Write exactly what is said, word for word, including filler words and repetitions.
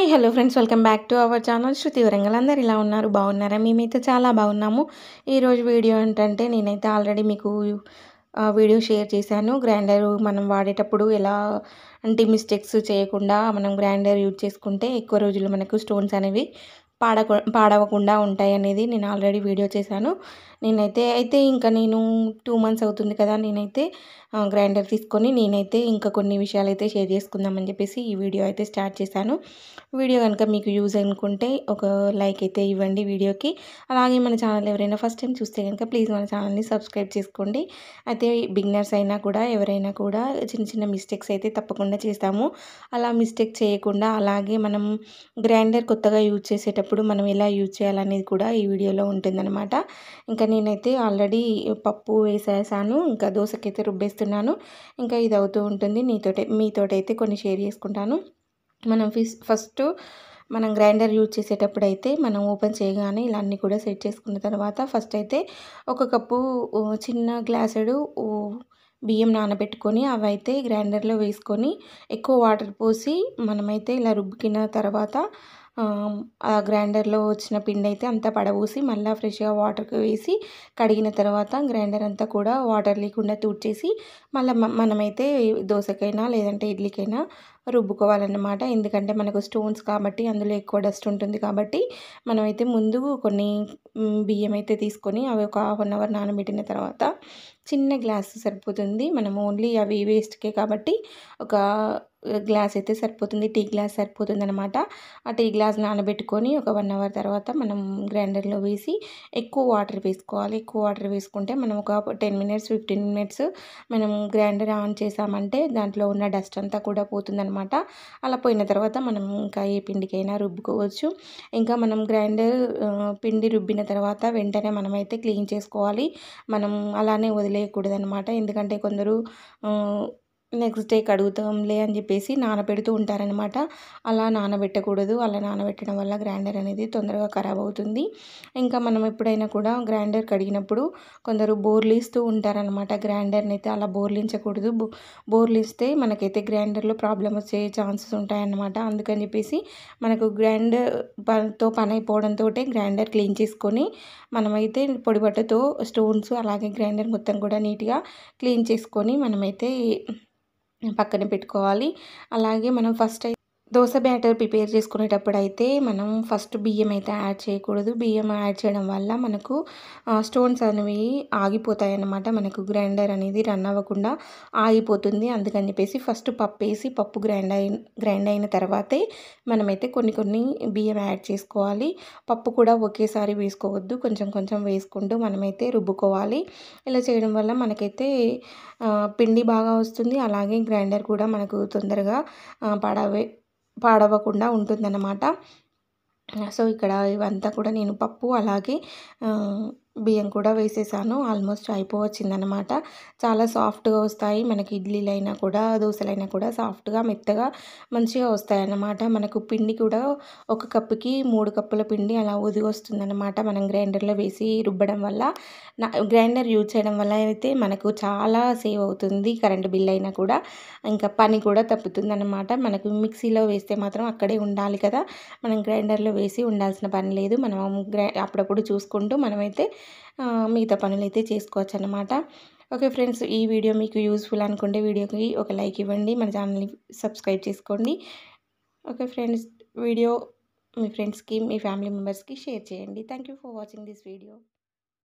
Hi hello friends, welcome back to our channel Shruti Warangal. అందరు ఇలా ఉన్నారు, బాగున్నారా? మేమైతే చాలా బాగున్నాము. ఈరోజు వీడియో ఏంటంటే నేనైతే ఆల్రెడీ మీకు ఆ, వీడియో షేర్ చేశాను. గ్రైండర్ మనం వాడేటప్పుడు ఎలా అంటే మిస్టేక్స్ చేయకుండా మనం గ్రైండర్ యూజ్ చేసుకుంటే ఎక్కువ రోజులు మనకు స్టోన్స్ అనేవి పాడక పాడవకుండా ఉంటాయి అనేది నేను ఆల్రెడీ వీడియో చేశాను. నేనైతే అయితే ఇంకా నేను టూ మంత్స్ అవుతుంది కదా, నేనైతే గ్రైండర్ తీసుకొని నేనైతే ఇంకా కొన్ని విషయాలు అయితే షేర్ చేసుకుందామని చెప్పేసి ఈ వీడియో అయితే స్టార్ట్ చేశాను. వీడియో కనుక మీకు యూజ్ అనుకుంటే ఒక లైక్ అయితే ఇవ్వండి వీడియోకి. అలాగే మన ఛానల్ ఎవరైనా ఫస్ట్ టైం చూస్తే కనుక ప్లీజ్ మన ఛానల్ని సబ్స్క్రైబ్ చేసుకోండి. అయితే బిగినర్స్ అయినా కూడా ఎవరైనా కూడా చిన్న చిన్న మిస్టేక్స్ అయితే తప్పకుండా చేస్తాము. అలా మిస్టేక్ చేయకుండా అలాగే మనం గ్రైండర్ కొత్తగా యూజ్ చేసేటప్పుడు మనం ఎలా యూజ్ చేయాలనేది కూడా ఈ వీడియోలో ఉంటుందన్నమాట. ఇంకా నేనైతే ఆల్రెడీ పప్పు వేసేసాను, ఇంకా దోశకైతే రుబ్బేస్తున్నాను. ఇంకా ఇది అవుతూ ఉంటుంది. నీతోటే మీతోటైతే కొన్ని షేర్ చేసుకుంటాను. మనం ఫిస్ ఫస్ట్ మనం గ్రైండర్ యూజ్ చేసేటప్పుడు అయితే మనం ఓపెన్ చేయగానే ఇలా అన్నీ కూడా సెట్ చేసుకున్న తర్వాత ఫస్ట్ అయితే ఒక కప్పు చిన్న గ్లాసుడు బియ్యం నానబెట్టుకొని అవి అయితే గ్రైండర్లో వేసుకొని ఎక్కువ వాటర్ పోసి మనమైతే ఇలా రుబ్బిన తర్వాత ఆ గ్రైండర్లో వచ్చిన పిండి అయితే అంతా పడబోసి మళ్ళీ ఫ్రెష్గా వాటర్కి వేసి కడిగిన తర్వాత గ్రైండర్ అంతా కూడా వాటర్ లేకుండా తుడిచేసి మళ్ళీ మనమైతే దోశకైనా లేదంటే ఇడ్లీకైనా రుబ్బుకోవాలన్నమాట. ఎందుకంటే మనకు స్టోన్స్ కాబట్టి అందులో ఎక్కువ డస్ట్ ఉంటుంది కాబట్టి మనమైతే ముందు కొన్ని బియ్యం అయితే తీసుకొని అవి ఒక హాఫ్ అన్ అవర్ నానబెట్టిన తర్వాత చిన్న గ్లాస్ సరిపోతుంది. మనం ఓన్లీ అవి వేస్ట్కే కాబట్టి ఒక గ్లాస్ అయితే సరిపోతుంది, టీ గ్లాస్ సరిపోతుంది అనమాట. ఆ టీ గ్లాస్ నానబెట్టుకొని ఒక వన్ అవర్ తర్వాత మనం గ్రైండర్లో వేసి ఎక్కువ వాటర్ వేసుకోవాలి. ఎక్కువ వాటర్ వేసుకుంటే మనం ఒక టెన్ మినిట్స్ ఫిఫ్టీన్ మినిట్స్ మనం గ్రైండర్ ఆన్ చేసామంటే దాంట్లో ఉన్న డస్ట్ అంతా కూడా పోతుందనమాట. అలా పోయిన తర్వాత మనం ఇంకా ఏ పిండికైనా రుబ్బుకోవచ్చు. ఇంకా మనం గ్రైండర్ పిండి రుబ్బిన తర్వాత వెంటనే మనమైతే క్లీన్ చేసుకోవాలి. మనం అలానే వదిలేయకూడదు అనమాట. ఎందుకంటే కొందరు నెక్స్ట్ డే కడుగుతాంలే అని చెప్పేసి నానబెడుతూ ఉంటారనమాట. అలా నానబెట్టకూడదు. అలా నానబెట్టడం వల్ల గ్రైండర్ అనేది తొందరగా ఖరాబ్ అవుతుంది. ఇంకా మనం ఎప్పుడైనా కూడా గ్రైండర్ కడిగినప్పుడు కొందరు బోర్లిస్తూ ఉంటారనమాట. గ్రైండర్ని అయితే అలా బోర్లించకూడదు. బో బోర్లిస్తే మనకైతే గ్రైండర్లో ప్రాబ్లమ్ వచ్చే ఛాన్సెస్ ఉంటాయన్నమాట. అందుకని చెప్పేసి మనకు గ్రైండర్ పనితో పని అయిపోవడంతో గ్రైండర్ క్లీన్ చేసుకొని మనమైతే పొడిబట్టతో స్టోన్స్ అలాగే గ్రైండర్ మొత్తం కూడా నీట్గా క్లీన్ చేసుకొని మనమైతే పక్కన పెట్టుకోవాలి. అలాగే మనం ఫస్ట్ అయితే దోశ బ్యాటర్ ప్రిపేర్ చేసుకునేటప్పుడు అయితే మనం ఫస్ట్ బియ్యం అయితే యాడ్ చేయకూడదు. బియ్యం యాడ్ చేయడం వల్ల మనకు స్టోన్స్ అనేవి ఆగిపోతాయి అన్నమాట. మనకు గ్రైండర్ అనేది రన్ అవ్వకుండా ఆగిపోతుంది. అందుకని చెప్పేసి ఫస్ట్ పప్పు వేసి పప్పు గ్రైండ్ అయిన గ్రైండ్ అయిన తర్వాతే మనమైతే కొన్ని కొన్ని బియ్యం యాడ్ చేసుకోవాలి. పప్పు కూడా ఒకేసారి వేసుకోవద్దు, కొంచెం కొంచెం వేసుకుంటూ మనమైతే రుబ్బుకోవాలి. ఇలా చేయడం వల్ల మనకైతే పిండి బాగా వస్తుంది. అలాగే గ్రైండర్ కూడా మనకు తొందరగా పాడవే పాడవకుండా ఉంటుందన్నమాట. సో ఇక్కడ ఇవంతా కూడా నేను పప్పు అలాగే బియ్యం కూడా వేసేసాను. ఆల్మోస్ట్ అయిపోవచ్చిందనమాట. చాలా సాఫ్ట్గా వస్తాయి మనకి. ఇడ్లీలైనా కూడా దోశలైనా కూడా సాఫ్ట్గా మెత్తగా మంచిగా వస్తాయన్నమాట. మనకు పిండి కూడా ఒక కప్పుకి మూడు కప్పుల పిండి అలా ఒదిగి వస్తుందన్నమాట మనం గ్రైండర్లో వేసి రుబ్బడం వల్ల. నా గ్రైండర్ యూజ్ చేయడం వల్ల అయితే మనకు చాలా సేవ్ అవుతుంది. కరెంట్ బిల్ అయినా కూడా ఇంకా పని కూడా తప్పుతుందన్నమాట. మనకు మిక్సీలో వేస్తే మాత్రం అక్కడే ఉండాలి కదా, మనం గ్రైండర్లో వేసి ఉండాల్సిన పని లేదు. మనం గ్రై అప్పుడప్పుడు చూసుకుంటూ మనమైతే మిగతా పనులు అయితే చేసుకోవచ్చు అన్నమాట. ఓకే ఫ్రెండ్స్, ఈ వీడియో మీకు యూస్ఫుల్ అనుకుంటే వీడియోకి ఒక లైక్ ఇవ్వండి, మన ఛానల్ని సబ్స్క్రైబ్ చేసుకోండి. ఓకే ఫ్రెండ్స్, వీడియో మీ ఫ్రెండ్స్కి మీ ఫ్యామిలీ మెంబర్స్కి షేర్ చేయండి. Thank you for watching this video.